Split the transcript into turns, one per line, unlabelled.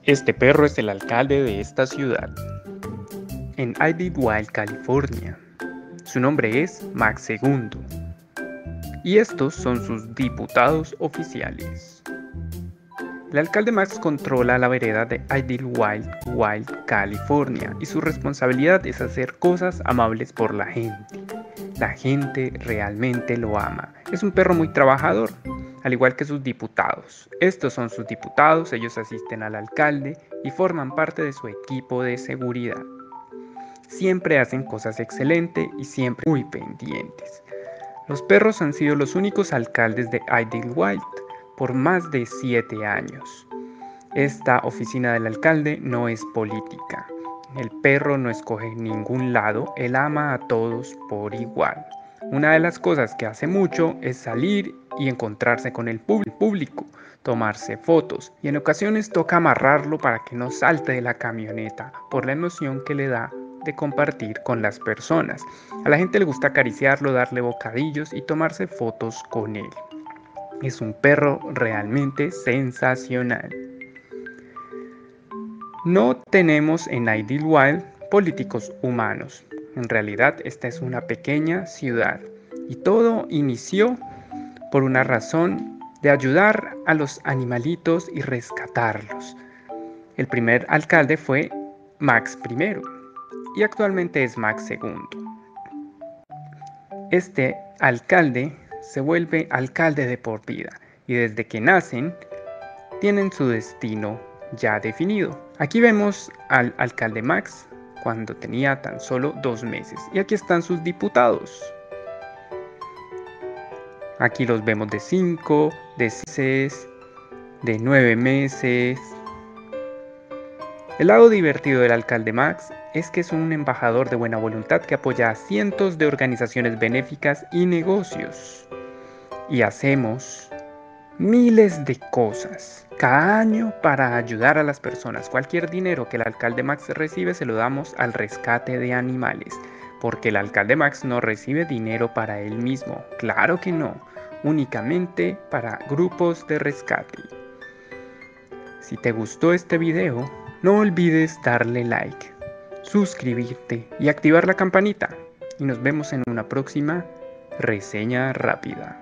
Este perro es el alcalde de esta ciudad, en Idlewild, California. Su nombre es Max II. Y estos son sus diputados oficiales. El alcalde Max controla la vereda de Idlewild, California, y su responsabilidad es hacer cosas amables por la gente. La gente realmente lo ama. Es un perro muy trabajador, al igual que sus diputados. Estos son sus diputados, ellos asisten al alcalde y forman parte de su equipo de seguridad. Siempre hacen cosas excelentes y siempre muy pendientes. Los perros han sido los únicos alcaldes de Idlewild por más de 7 años. Esta oficina del alcalde no es política. El perro no escoge ningún lado, él ama a todos por igual. Una de las cosas que hace mucho es salir y encontrarse con el público, tomarse fotos, y en ocasiones toca amarrarlo para que no salte de la camioneta por la emoción que le da de compartir con las personas. A la gente le gusta acariciarlo, darle bocadillos y tomarse fotos con él. Es un perro realmente sensacional. No tenemos en Idlewild políticos humanos. En realidad esta es una pequeña ciudad y todo inició por una razón de ayudar a los animalitos y rescatarlos. El primer alcalde fue Max I y actualmente es Max II. Este alcalde se vuelve alcalde de por vida y desde que nacen tienen su destino ya definido. Aquí vemos al alcalde Max cuando tenía tan solo 2 meses y aquí están sus diputados. Aquí los vemos de 5, de 6 meses, de 9 meses. El lado divertido del alcalde Max es que es un embajador de buena voluntad que apoya a cientos de organizaciones benéficas y negocios. Y hacemos miles de cosas cada año para ayudar a las personas. Cualquier dinero que el alcalde Max recibe se lo damos al rescate de animales, porque el alcalde Max no recibe dinero para él mismo, claro que no, únicamente para grupos de rescate. Si te gustó este video, no olvides darle like, suscribirte y activar la campanita. Y nos vemos en una próxima reseña rápida.